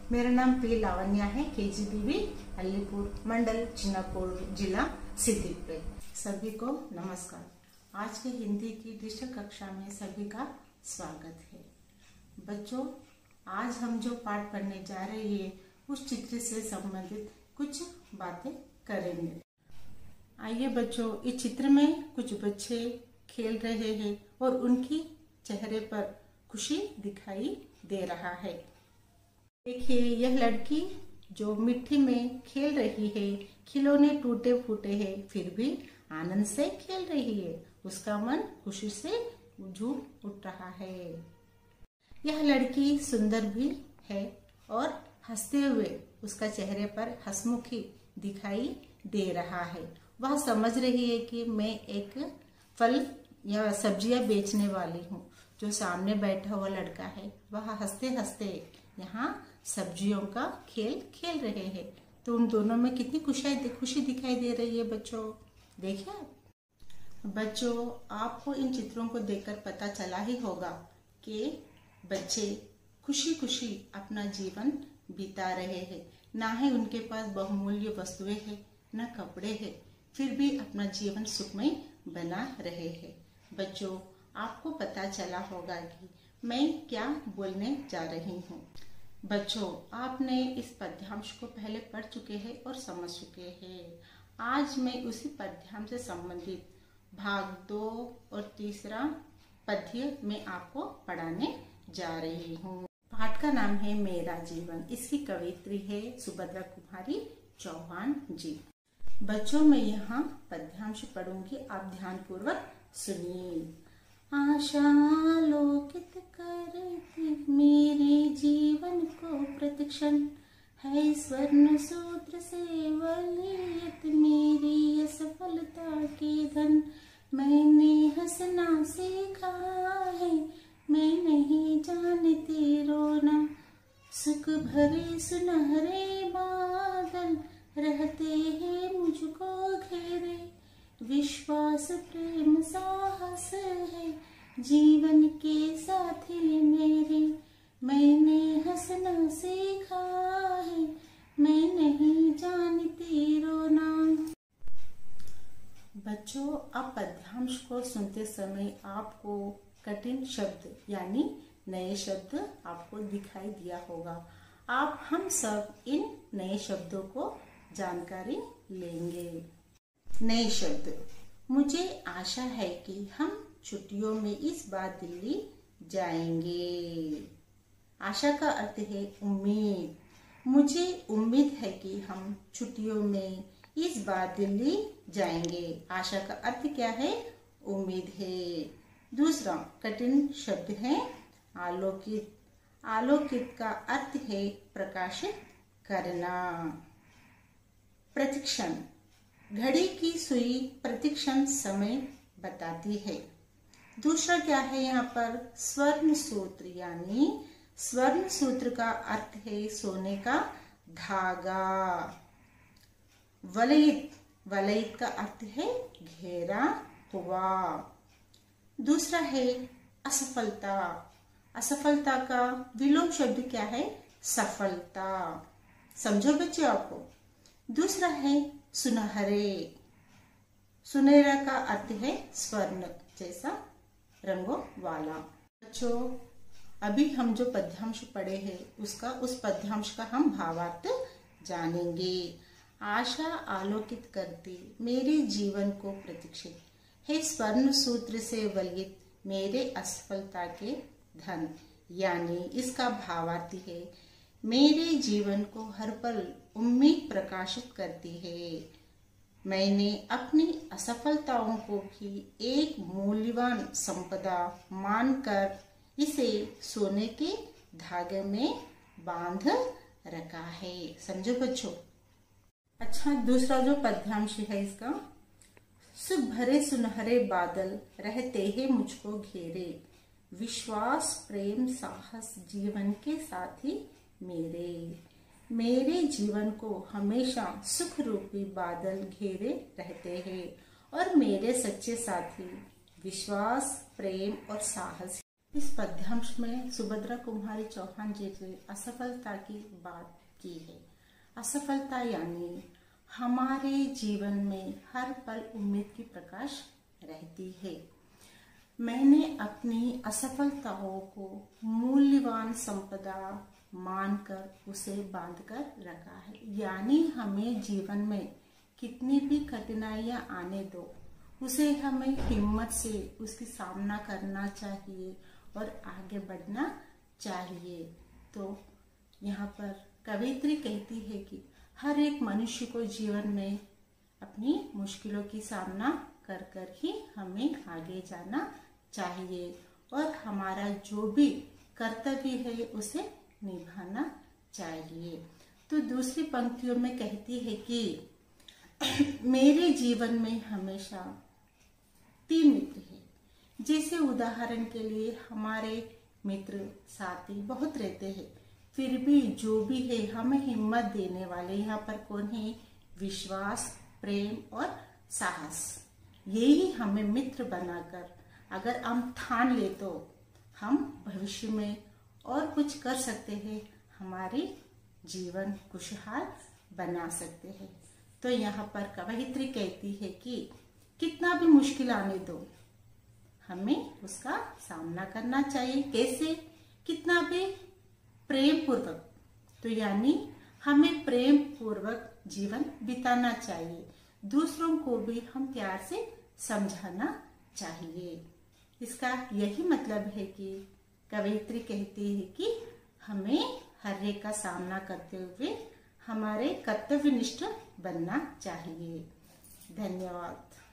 मेरा नाम पी लावण्या है। KGBV अलीपुर मंडल चिनापुर जिला सिद्दीकपुर। सभी को नमस्कार। आज के हिंदी की डिजिटल कक्षा में सभी का स्वागत है। बच्चों, आज हम जो पाठ पढ़ने जा रहे हैं उस चित्र से संबंधित कुछ बातें करेंगे। आइए बच्चों, इस चित्र में कुछ बच्चे खेल रहे हैं और उनकी चेहरे पर खुशी दिखाई दे रहा है। देखिए, यह लड़की जो मिट्टी में खेल रही है, खिलौने टूटे फूटे हैं, फिर भी आनंद से खेल रही है। उसका मन खुशी से झूम उठ रहा है। यह लड़की सुंदर भी है और हंसते हुए उसका चेहरे पर हंसमुखी दिखाई दे रहा है। वह समझ रही है कि मैं एक फल या सब्जियां बेचने वाली हूँ। जो सामने बैठा हुआ लड़का है वह हंसते हंसते यहाँ सब्जियों का खेल खेल रहे हैं। तो उन दोनों में कितनी खुशी दिखाई दे रही है बच्चों। देखिए बच्चों, आपको इन चित्रों को देखकर पता चला ही होगा कि बच्चे खुशी खुशी अपना जीवन बिता रहे हैं। ना ही उनके पास बहुमूल्य वस्तुएं हैं, न कपड़े हैं, फिर भी अपना जीवन सुखमय बना रहे हैं। बच्चों, आपको पता चला होगा कि मैं क्या बोलने जा रही हूँ। बच्चों, आपने इस पद्यांश को पहले पढ़ चुके हैं और समझ चुके हैं। आज मैं उसी पद्यांश से संबंधित भाग 2 और तीसरा पद्य में आपको पढ़ाने जा रही हूँ। पाठ का नाम है मेरा जीवन। इसकी कवित्री है सुभद्रा कुमारी चौहान जी। बच्चों, मैं यहाँ पद्यांश पढ़ूंगी, आप ध्यान पूर्वक सुनिए। आशा आलोकित करती मेरे जीवन को प्रतिक्षण है, स्वर्ण सूत्र से वलीयत मेरी असफलता के धन। मैंने हंसना सीखा है, मैं नहीं जानती रोना। सुख भरे सुनहरे बादल रहते हैं मुझको घेरे। विश्वास प्रेम साहस है जीवन के साथी मेरे। मैंने हंसना सीखा है, मैं नहीं जानती रोना। बच्चों, अब पद्यांश को सुनते समय आपको कठिन शब्द यानी नए शब्द आपको दिखाई दिया होगा। हम सब इन नए शब्दों को जानकारी लेंगे। नए शब्द। मुझे आशा है कि हम छुट्टियों में इस बार दिल्ली जाएंगे। आशा का अर्थ है उम्मीद। मुझे उम्मीद है कि हम छुट्टियों में इस बार दिल्ली जाएंगे। आशा का अर्थ क्या है? उम्मीद है। दूसरा कठिन शब्द है आलोकित। आलोकित का अर्थ है प्रकाशित करना। प्रतिक्षण। घड़ी की सुई प्रतिक्षण समय बताती है। दूसरा क्या है यहाँ पर? स्वर्ण सूत्र, यानी स्वर्ण सूत्र का अर्थ है सोने का धागा। वलयित। वलयित का अर्थ है घेरा हुआ। दूसरा है असफलता। असफलता का विलोम शब्द क्या है? सफलता। समझो बच्चे आपको। दूसरा है सुनहरे। सुनहरा का अर्थ है स्वर्ण जैसा रंगों वाला। बच्चों, अभी हम जो पद्यांश पढ़े हैं उस पद्यांश का हम भावार्थ जानेंगे। आशा आलोकित करती मेरे जीवन को प्रतिक्षित है, स्वर्ण सूत्र से वलित मेरे असफलता के धन। यानी इसका भावार्थ है मेरे जीवन को हर पल उम्मीद प्रकाशित करती है। मैंने अपनी असफलताओं को भी एक मूल्यवान संपदा मानकर इसे सोने के धागे में बांध रखा है। समझो बच्चों। अच्छा, दूसरा जो पद्यांश है इसका, सुख भरे सुनहरे बादल रहते हैं मुझको घेरे। विश्वास प्रेम साहस जीवन के साथी मेरे जीवन को हमेशा सुख रूपी बादल घेरे रहते हैं और मेरे सच्चे साथी विश्वास प्रेम और साहस इस पद्यांश में सुभद्रा कुमारी चौहान जी ने असफलता की बात की है। असफलता यानी हमारे जीवन में हर पल उम्मीद की प्रकाश रहती है। मैंने अपनी असफलताओं को मूल्यवान संपदा मानकर उसे बांधकर रखा है। यानी हमें जीवन में कितनी भी कठिनाइयां आने दो, उसे हमें हिम्मत से उसकी सामना करना चाहिए और आगे बढ़ना चाहिए। तो यहाँ पर कवियत्री कहती है कि हर एक मनुष्य को जीवन में अपनी मुश्किलों की सामना कर कर ही हमें आगे जाना चाहिए और हमारा जो भी कर्तव्य है उसे निभाना चाहिए। तो दूसरी पंक्तियों में कहती है कि मेरे जीवन में हमेशा 3 मित्र हैं। जैसे उदाहरण के लिए हमारे मित्र साथी बहुत रहते हैं, फिर भी जो भी है हमें हिम्मत देने वाले यहाँ पर कौन है? विश्वास, प्रेम और साहस। यही हमें मित्र बनाकर अगर हम ठान ले तो हम भविष्य में और कुछ कर सकते हैं, हमारी जीवन खुशहाल बना सकते हैं। तो यहाँ पर कवयित्री कहती है कि कितना भी मुश्किल आने दो, हमें उसका सामना करना चाहिए। कैसे? कितना भी प्रेम पूर्वक। तो यानी हमें प्रेम पूर्वक जीवन बिताना चाहिए, दूसरों को भी हम प्यार से समझाना चाहिए। इसका यही मतलब है कि कवयित्री कहती है कि हमें हर एक का सामना करते हुए हमारे कर्तव्यनिष्ठ बनना चाहिए। धन्यवाद।